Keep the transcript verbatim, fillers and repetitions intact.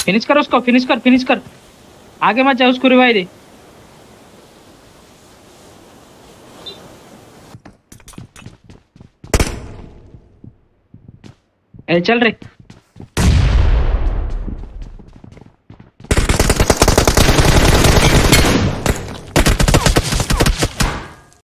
Finish कर उसको, finish कर फिनिश कर, आगे मत जा, उसको रिवाइव दे। ए चल रे।